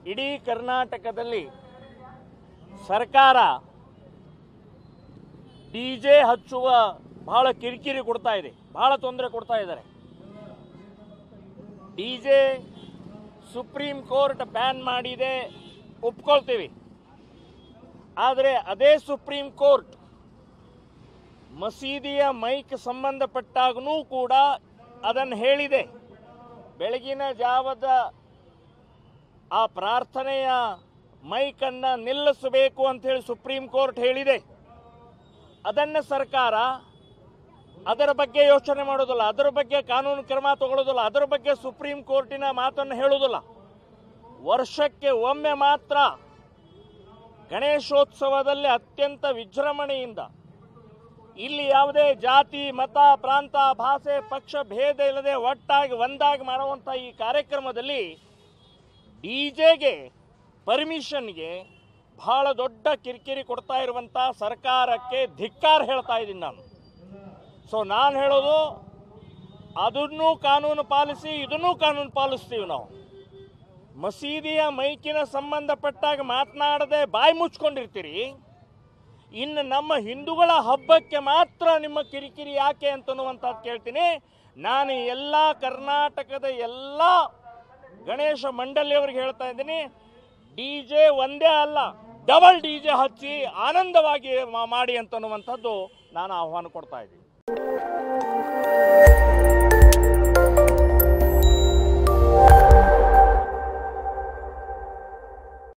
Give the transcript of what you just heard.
ಇಡೀ ಕರ್ನಾಟಕದಲ್ಲಿ ಸರ್ಕಾರ ಡಿಜೆ ಹಚ್ಚುವ ಬಹಳ ಕಿರಿಕಿರಿ ಕೊಡ್ತಾ ಇದೆ, ಬಹಳ ತೊಂದರೆ ಕೊಡ್ತಾ ಇದ್ದಾರೆ. ಡಿಜೆ ಸುಪ್ರೀಂ ಕೋರ್ಟ್ ಬ್ಯಾನ್ ಮಾಡಿದೆ, ಒಪ್ಕೊಳ್ತೀವಿ. ಆದರೆ ಅದೇ ಸುಪ್ರೀಂ ಕೋರ್ಟ್ ಮಸೀದಿಯ ಮೈಕ್ ಸಂಬಂಧಪಟ್ಟಾಗೂ ಕೂಡ ಅದನ್ನು ಹೇಳಿದೆ. ಬೆಳಗಿನ ಜಾವದ ಆ ಪ್ರಾರ್ಥನೆಯ ಮೈಕನ್ನು ನಿಲ್ಲಿಸಬೇಕು ಅಂತ ಹೇಳಿ ಸುಪ್ರೀಂ ಕೋರ್ಟ್ ಹೇಳಿದೆ. ಅದನ್ನು ಸರ್ಕಾರ ಅದರ ಬಗ್ಗೆ ಯೋಚನೆ ಮಾಡೋದಿಲ್ಲ, ಅದರ ಬಗ್ಗೆ ಕಾನೂನು ಕ್ರಮ ತಗೊಳ್ಳೋದಿಲ್ಲ, ಅದರ ಬಗ್ಗೆ ಸುಪ್ರೀಂ ಕೋರ್ಟಿನ ಮಾತನ್ನು ಹೇಳೋದಿಲ್ಲ. ವರ್ಷಕ್ಕೆ ಒಮ್ಮೆ ಮಾತ್ರ ಗಣೇಶೋತ್ಸವದಲ್ಲಿ ಅತ್ಯಂತ ವಿಜೃಂಭಣೆಯಿಂದ ಇಲ್ಲಿ ಯಾವುದೇ ಜಾತಿ ಮತ ಪ್ರಾಂತ ಭಾಷೆ ಪಕ್ಷ ಭೇದ ಇಲ್ಲದೆ ಒಟ್ಟಾಗಿ ಒಂದಾಗಿ ಮಾಡುವಂಥ ಈ ಕಾರ್ಯಕ್ರಮದಲ್ಲಿ ಡಿಜೆಗೆ ಪರ್ಮಿಷನ್ಗೆ ಬಹಳ ದೊಡ್ಡ ಕಿರಿಕಿರಿ ಕೊಡ್ತಾ ಇರುವಂಥ ಸರ್ಕಾರಕ್ಕೆ ಧಿಕ್ಕಾರ ಹೇಳ್ತಾ ಇದ್ದೀನಿ ನಾನು. ಸೊ ನಾನು ಹೇಳೋದು, ಅದನ್ನೂ ಕಾನೂನು ಪಾಲಿಸಿ ಇದನ್ನೂ ಕಾನೂನು ಪಾಲಿಸ್ತೀವಿ ನಾವು. ಮಸೀದಿಯ ಮೈಕಿನ ಸಂಬಂಧಪಟ್ಟಾಗ ಮಾತನಾಡದೆ ಬಾಯಿ ಮುಚ್ಕೊಂಡಿರ್ತೀರಿ, ಇನ್ನು ನಮ್ಮ ಹಿಂದೂಗಳ ಹಬ್ಬಕ್ಕೆ ಮಾತ್ರ ನಿಮ್ಮ ಕಿರಿಕಿರಿ ಯಾಕೆ ಅಂತನ್ನುವಂಥದ್ದು ಕೇಳ್ತೀನಿ. ನಾನು ಎಲ್ಲ ಕರ್ನಾಟಕದ ಎಲ್ಲ ಗಣೇಶ ಮಂಡಳಿಯವರಿಗೆ ಹೇಳ್ತಾ ಇದ್ದೀನಿ, ಡಿಜೆ ಒಂದೇ ಅಲ್ಲ, ಡಬಲ್ ಡಿಜೆ ಹಚ್ಚಿ ಆನಂದವಾಗಿ ಮಾಡಿ ಅಂತನ್ನುವಂಥದ್ದು ನಾನು ಆಹ್ವಾನ ಕೊಡ್ತಾ ಇದ್ದೀನಿ.